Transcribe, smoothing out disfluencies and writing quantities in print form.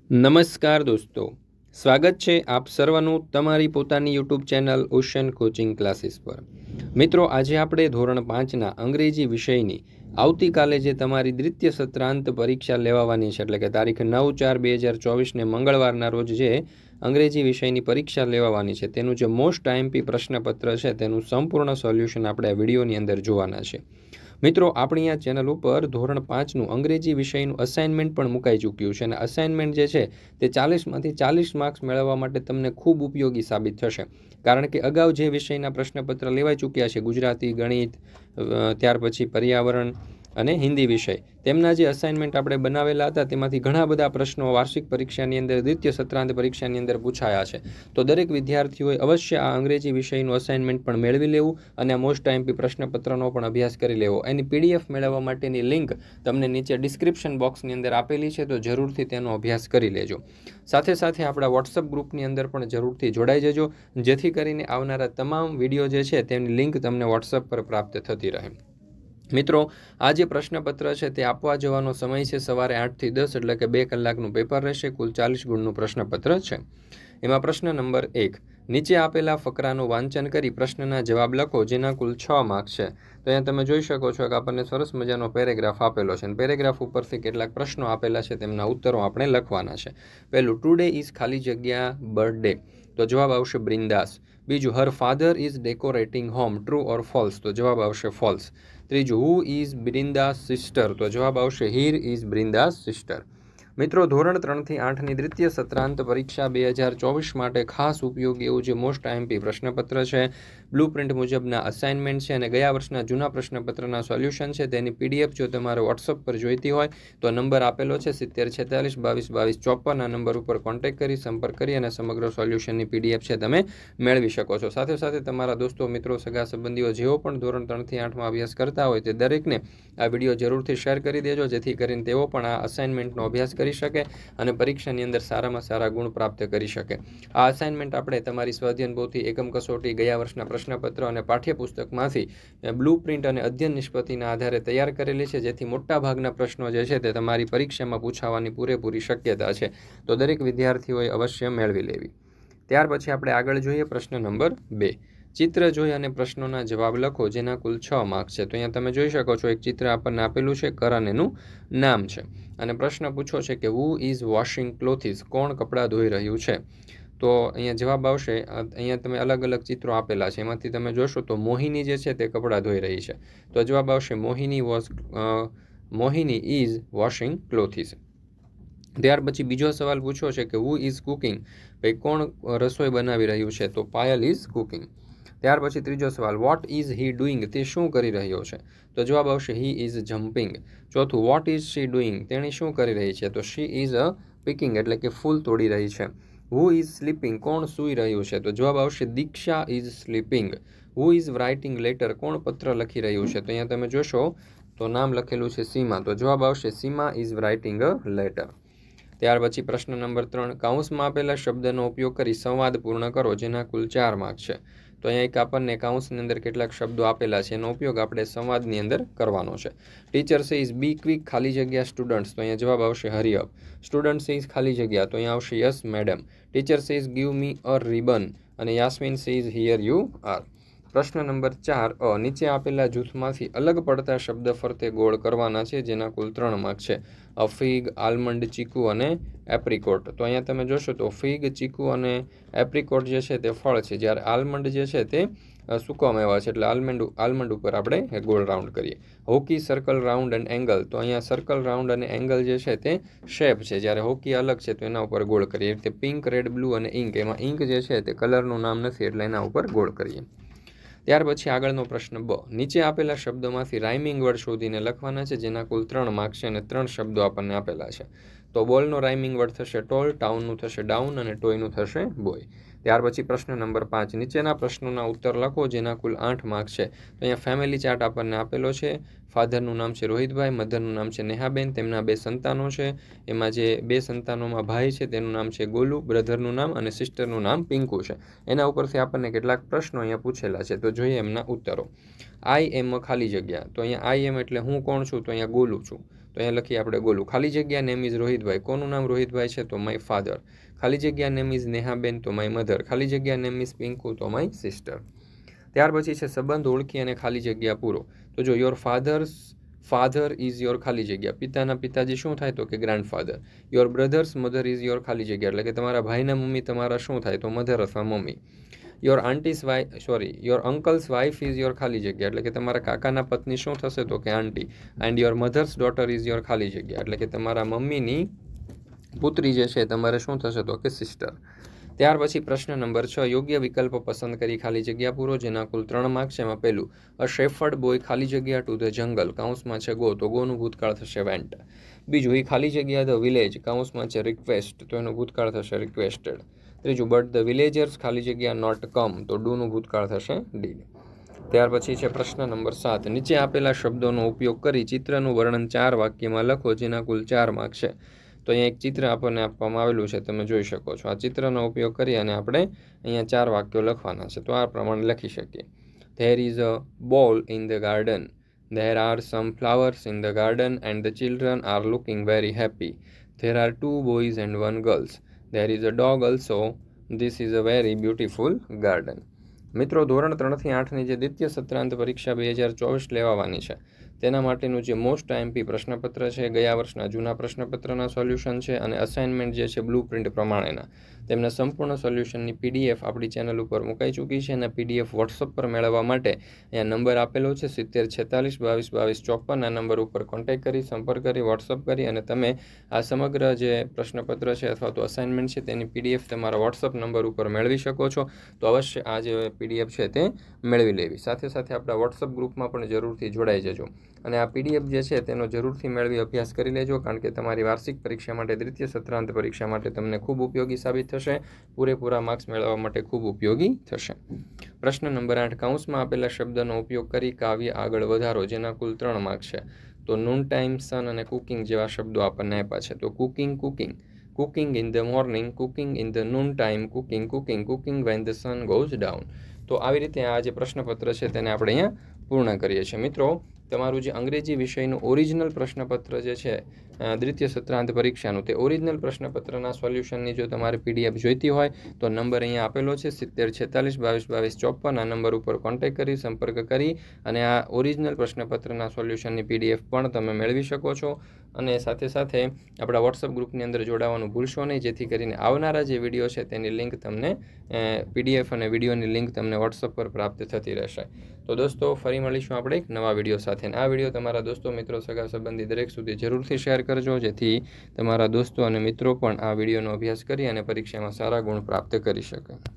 નમસ્કાર દોસ્તો, સ્વાગત છે આપ સર્વનું તમારી પોતાની YouTube channel ocean coaching classes પર। મિત્રો, આજે આપણે ધોરણ 5ના અંગ્રેજી વિષયની આવતીકાલે જે તમારી દ્વિતીય સત્રાંત પરીક્ષા લેવાવાની છે, એટલે કે તારીખ 9/4/2024ને મંગળવારના રોજ જે અંગ્રેજી વિષયની પરીક્ષા લેવાવાની છે તેનું જે મોસ્ટ આઈએમપી પ્રશ્નપત્ર છે તેનું સંપૂર્ણ સોલ્યુશન આપણે આ વિડીયોની અંદર જોવાના છે। મિત્રો, આપણી આ ચેનલ ઉપર ધોરણ 5નું અંગ્રેજી વિષયનું અસાઇનમેન્ટ પણ મુકાઈ ચૂક્યું છે અને અસાઇનમેન્ટ જે છે તે 40માંથી 40 માર્ક્સ મેળવવા માટે તમને ખૂબ ઉપયોગી સાબિત થશે। કારણ કે અગાઉ જે વિષયના પ્રશ્નપત્ર લેવાઈ ચૂક્યા છે, ગુજરાતી, ગણિત, ત્યાર પછી પર્યાવરણ અને હિન્દી વિષય, તેમના જે અસાઇનમેન્ટ આપણે બનાવેલા હતા તેમાંથી ઘણા બધા પ્રશ્નો વાર્ષિક પરીક્ષાની અંદર, દ્વિતીય સત્રાંત પરીક્ષાની અંદર પૂછાયા છે। તો દરેક વિદ્યાર્થીઓએ અવશ્ય આ અંગ્રેજી વિષયનું અસાઇનમેન્ટ પણ મેળવી લેવું અને આ મોસ્ટ આઈએમપી પ્રશ્નપત્રનો પણ અભ્યાસ કરી લેવો। એની પીડીએફ મેળવવા માટેની લિંક તમને નીચે ડિસ્ક્રિપ્શન બોક્સની અંદર આપેલી છે, તો જરૂરથી તેનો અભ્યાસ કરી લેજો। સાથે સાથે આપણા વોટ્સઅપ ગ્રુપની અંદર પણ જરૂરથી જોડાઈ જજો, જેથી કરીને આવનારા તમામ વિડીયો જે છે તેની લિંક તમને વોટ્સઅપ પર પ્રાપ્ત થતી રહે। મિત્રો, આ જે પ્રશ્નપત્ર છે તે આપવા જવાનો સમય છે સવારે 8 થી 10, એટલે કે 2 કલાકનું પેપર રહેશે। કુલ 40 ગુણનું પ્રશ્નપત્ર છે। એમાં પ્રશ્ન નંબર 1, નીચે આપેલા ફકરાનું વાંચન કરી પ્રશ્નના જવાબ લખો, જેના કુલ 6 માર્ક છે। તો અહીંયા તમે જોઈ શકો છો કે આપણને સરસ મજાનો પેરેગ્રાફ આપેલો છે અને પેરેગ્રાફ ઉપરથી કેટલાક પ્રશ્નો આપેલા છે, તેમના ઉત્તરો આપણે લખવાના છે। પહેલું, ટુડે ઇઝ ખાલી જગ્યા બર્થડે, તો જવાબ આવશે બ્રિન્દાસ। બીજું, her father is decorating home, true or false, તો જવાબ આવશે ફોલ્સ। ત્રીજું, હુ ઇઝ બ્રિન્દાસ સિસ્ટર, તો જવાબ આવશે હીર ઇઝ બ્રિન્દાસ સિસ્ટર। મિત્રો, ધોરણ 3 થી 8ની દ્વિતીય સત્રાંત પરીક્ષા 2024 માટે ખાસ ઉપયોગી એવું જે મોસ્ટ આઈએમપી પ્રશ્નપત્ર છે, બ્લુ પ્રિન્ટ મુજબના અસાઇનમેન્ટ છે અને ગયા વર્ષના જૂના પ્રશ્નપત્રના સોલ્યુશન છે, તેની પીડીએફ જો તમારે વોટ્સઅપ પર જોઈતી હોય તો નંબર આપેલો છે 7046222254, આ નંબર ઉપર કોન્ટેક્ટ કરી સંપર્ક કરી અને સમગ્ર સોલ્યુશનની પીડીએફ છે તમે મેળવી શકો છો। સાથે સાથે તમારા દોસ્તો, મિત્રો, સગા સંબંધીઓ જેઓ પણ ધોરણ 3 થી 8માં અભ્યાસ કરતા હોય તે દરેકને આ વિડીયો જરૂરથી શેર કરી દેજો, જેથી કરીને તેઓ પણ આ અસાઇનમેન્ટનો અભ્યાસ કરી શકે અને પરીક્ષાની અંદર સારામાં સારા ગુણ પ્રાપ્ત કરી શકે। આ અસાઇનમેન્ટ આપણે તમારી સ્વાધ્યાયન પોથી, એકમ કસોટી, ગયા વર્ષના પ્રશ્નપત્ર અને પાઠ્યપુસ્તકમાંથી બ્લુ પ્રિન્ટ અને અધ્યયન નિષ્પત્તિના આધારે તૈયાર કરેલી છે, જેથી મોટા ભાગના પ્રશ્નો જે છે તે તમારી પરીક્ષામાં પૂછાવાની પૂરેપૂરી શક્યતા છે। તો દરેક વિદ્યાર્થીઓએ અવશ્ય મેળવી લેવી। ત્યાર પછી આપણે આગળ જોઈએ પ્રશ્ન નંબર 2, ચિત્ર જોઈ અને પ્રશ્નોના જવાબ લખો, જેના કુલ 6 માર્ક છે। તો અહીંયા તમે જોઈ શકો છો એક ચિત્ર આપણને આપેલું છે, કરણ એનું નામ છે અને પ્રશ્ન પૂછો છે કે હુ ઇઝ વોશિંગ ક્લોથિસ, કોણ કપડાં ધોઈ રહ્યું છે। તો અહીંયા જવાબ આવશે, અહીંયા તમે અલગ અલગ ચિત્રો આપેલા છે, એમાંથી તમે જોશો તો મોહિની જે છે તે કપડાં ધોઈ રહી છે, તો જવાબ આવશે મોહિની ઇઝ વોશિંગ ક્લોથિસ। ત્યાર પછી બીજો સવાલ પૂછ્યો છે કે હુ ઇઝ કુકિંગ, ભાઈ કોણ રસોઈ બનાવી રહ્યું છે, તો પાયલ ઇઝ કુકિંગ। ત્યાર પછી ત્રીજો સવાલ, વોટ ઇઝ હી ડુઈંગ, તે શું કરી રહ્યો છે, તો જવાબ આવશે હી ઇઝ જમ્પિંગ। ચોથું, વોટ ઇઝ શી ડુઈંગ, તેણી શું કરી રહી છે, તો શી ઇઝ પિકિંગ, એટલે કે ફૂલ તોડી રહી છે। હુ ઇઝ સ્લીપિંગ, કોણ સૂઈ રહ્યું છે, તો જવાબ આવશે Diksha is sleeping. Who is writing letter, કોણ પત્ર લખી રહ્યું છે, તો અહીંયા તમે જોશો તો નામ લખેલું છે સીમા, તો જવાબ આવશે Seema is writing a letter. ત્યાર પછી પ્રશ્ન નંબર 3, કાઉન્સમાં આપેલા શબ્દનો ઉપયોગ કરી સંવાદ પૂર્ણ કરો, જેના કુલ 4 માર્ક છે। તો અહીંયા એક આપણને કાઉન્સની અંદર કેટલાક શબ્દો આપેલા છે, એનો ઉપયોગ આપણે સંવાદની અંદર કરવાનો છે। ટીચર સેઇઝ બી ક્વિક, ખાલી જગ્યા સ્ટુડન્ટ્સ, તો અહીંયા જવાબ આવશે હરી અપ। સ્ટુડન્ટ સેઇઝ ખાલી જગ્યા, તો અહીંયા આવશે yes madam. Teacher says give me a ribbon અને Yasmin says here you are. પ્રશ્ન નંબર 4, નીચે આપેલા જૂથમાંથી અલગ પડતા શબ્દ ફરતે ગોળ કરવાના છે, જેના કુલ 3 માર્ક છે। ફિગ, આલમંડ, ચીકુ અને એપ્રિકોટ, તો અહીંયા તમે જોશો તો ફિગ, ચીકુ અને એપ્રિકોટ જે છે તે ફળ છે, જ્યારે આલમંડ જે છે તે સૂકા મેવા છે, એટલે આલમંડ ઉપર આપણે ગોળ રાઉન્ડ કરીએ। Hockey, circle, round and angle, તો અહીંયા સર્કલ, રાઉન્ડ અને એંગલ જે છે તે શેપ છે, જ્યારે હોકી અલગ છે તો એના ઉપર ગોળ કરીએ। એ રીતે પિંક, રેડ, બ્લુ અને ઇંક, એમાં ઇંક જે છે તે કલરનું નામ નથી એટલે એના ઉપર ગોળ કરીએ। ત્યાર પછી આગળનો પ્રશ્ન 2, નીચે આપેલા શબ્દોમાંથી રાઇમિંગ વર્ડ શોધીને લખવાના છે, જેના કુલ 3 માર્ક છે અને 3 શબ્દો આપણને આપેલા છે। તો બોલનો રાઇમિંગ વર્ડ થશે ટોલ, ટાઉનનું થશે ડાઉન અને ટોયનું થશે બોય। ત્યાર પછી પ્રશ્ન નંબર 5, નીચેના પ્રશ્નોના ઉત્તર લખો, જેના કુલ 8 માર્ક છે। તો અહીંયા ફેમિલી ચાર્ટ આપણને આપેલો છે। ફાધરનું નામ છે રોહિતભાઈ, મધરનું નામ છે નેહાબેન, તેમના 2 સંતાનો છે, એમાં જે 2 સંતાનોમાં ભાઈ છે તેનું નામ છે ગોલુ, બ્રધરનું નામ અને સિસ્ટરનું નામ પિંકુ છે। એના ઉપરથી આપણને કેટલાક પ્રશ્નો અહીંયા પૂછેલા છે, તો જોઈએ એમના ઉત્તરો। આઈ એમ ખાલી જગ્યા, તો અહીંયા આઈ એમ એટલે હું કોણ છું, તો અહીંયા ગોલુ છું, તો અહીંયા લખીએ આપણે ગોલું. ખાલી જગ્યા નેમ ઇઝ રોહિતભાઈ. કોનું નામ રોહિતભાઈ છે? તો માય ફાધર. ખાલી જગ્યા નેમ ઇઝ નેહાબેન. તો માય મધર. ખાલી જગ્યા નેમ ઇઝ પિંકુ. તો માય સિસ્ટર. ત્યાર પછી છે સંબંધ ઓળખી અને ખાલી જગ્યા પૂરો. તો જો યોર ફાધર ઇઝ યોર ખાલી જગ્યા. પિતાના પિતાજી શું થાય? તો કે grandfather. Your brother's mother is your ખાલી જગ્યા, એટલે કે તમારા ભાઈના મમ્મી તમારા શું થાય? તો મધર અથવા mummy. Your uncle's wife is your ખાલી જગ્યા, એટલે કે તમારા કાકાના પત્ની શું થશે? તો કે aunty. And your mother's daughter is your ખાલી જગ્યા, એટલે કે તમારા મમ્મીની પુત્રી જે છે તમારે શું થશે? તો કે સિસ્ટર. ત્યાર પછી પ્રશ્ન નંબર 6, યોગ્ય વિકલ્પ પસંદ કરી ખાલી જગ્યા પૂરો, જેના કુલ 3 માર્ક છે. એમાં પહેલું, અ શેફર્ડ બોય ખાલી જગ્યા ટુ ધ જંગલ, કાઉન્સમાં છે ગો, તો ગોનું ભૂતકાળ થશે વેન્ટ. બીજું, એ ખાલી જગ્યા ધ વિલેજ, કાઉન્સમાં છે રિક્વેસ્ટ, તો એનું ભૂતકાળ થશે રિક્વેસ્ટેડ. ત્રીજું, બટ ધ વિલેજર્સ ખાલી જગ્યા નોટ કમ, તો ડુનું ભૂતકાળ થશે ડીડ. ત્યાર પછી છે પ્રશ્ન નંબર 7, નીચે આપેલા શબ્દોનો ઉપયોગ કરી ચિત્રનું વર્ણન 4 વાક્યમાં લખો, જેના કુલ 4 માર્ક છે. તો અહીંયા એક ચિત્ર આપણને આપવામાં આવેલું છે, તમે જોઈ શકો છો. આ ચિત્રનો ઉપયોગ કરી અને આપણે અહીંયા 4 વાક્યો લખવાના છે. તો આ પ્રમાણે લખી શકીએ. There is a ball in the garden. There are some flowers in the garden and the children are looking very happy. There are 2 boys and 1 girl. There is a dog also. This is a very beautiful garden. મિત્રો, ધોરણ 3 થી 8ની જે દ્વિતીય સત્રાંત પરીક્ષા 2024 લેવાવાની છે તેના માટેનું જે મોસ્ટ આઈએમપી પ્રશ્નપત્ર છે, ગયા વર્ષના જૂના પ્રશ્નપત્રના સોલ્યુશન છે અને અસાઇનમેન્ટ જે છે બ્લુ પ્રિન્ટ પ્રમાણેના, તેમના સંપૂર્ણ સોલ્યુશનની પીડીએફ આપણી ચેનલ ઉપર મુકાઈ ચૂકી છે. અને પીડીએફ વોટ્સઅપ પર મેળવવા માટે અહીંયા નંબર આપેલો છે 7046222254. આ નંબર ઉપર કોન્ટેક્ટ કરી, સંપર્ક કરી, વોટ્સઅપ કરી અને તમે આ સમગ્ર જે પ્રશ્નપત્ર છે અથવા તો અસાઇનમેન્ટ છે તેની પીડીએફ તમારા વોટ્સઅપ નંબર ઉપર મેળવી શકો છો. તો અવશ્ય આ જે પીડીએફ છે તે મેળવી લેવી. સાથે સાથે આપણા વોટ્સઅપ ગ્રુપમાં પણ જરૂરથી જોડાઈ જજો અને આ પીડીએફ જે છે તેનો જરૂરથી મેળવી અભ્યાસ કરી લેજો, કારણ કે તમારી વાર્ષિક પરીક્ષા માટે, દ્વિતીય સત્રાંત પરીક્ષા માટે તમને ખૂબ ઉપયોગી સાબિત થશે. પૂરેપૂરા માર્ક્સ મેળવવા માટે ખૂબ ઉપયોગી થશે. પ્રશ્ન નંબર 8, કાઉન્સમાં આપેલા શબ્દનો ઉપયોગ કરી કાવ્ય આગળ વધારો, જેના કુલ 3 માર્ક છે. તો નૂન ટાઈમ, સન અને કુકિંગ જેવા શબ્દો આપણને આપ્યા છે. તો cooking in the morning, cooking in the noon time, cooking when the sun goes down. તો આવી રીતે આ જે પ્રશ્નપત્ર છે તેને આપણે અહીંયા પૂર્ણ કરીએ છીએ. મિત્રો, તમારું જે અંગ્રેજી વિષયનું ઓરિજિનલ પ્રશ્નપત્ર જે છે દ્વિતીય સત્રાંત પરીક્ષાનું, તે ઓરિજિનલ પ્રશ્નપત્રના સોલ્યુશનની જો તમારે પીડીએફ જોઈતી હોય તો નંબર અહીંયા આપેલો છે 7046222254. આ નંબર ઉપર કોન્ટેક્ટ કરી, સંપર્ક કરી અને આ ઓરિજિનલ પ્રશ્નપત્રના સોલ્યુશનની પીડીએફ પણ તમે મેળવી શકો છો. અને સાથે સાથે આપણા વોટ્સઅપ ગ્રુપની અંદર જોડાવાનું ભૂલશો નહીં, જેથી કરીને આવનારા જે વિડીયો છે તેની લિંક તમને, પીડીએફ અને વિડીયોની લિંક તમને વોટ્સઅપ પર પ્રાપ્ત થતી રહેશે. તો દોસ્તો, ફરી મળીશું આપણે એક નવા વિડીયો સાથે. આ વિડીયો તમારા દોસ્તો, મિત્રો, સગા સંબંધી દરેક સુધી જરૂરથી શેર કરજો, જેથી તમારા દોસ્તો અને મિત્રો પણ આ વિડીયોનો અભ્યાસ કરી અને પરીક્ષામાં સારા ગુણ પ્રાપ્ત કરી શકે.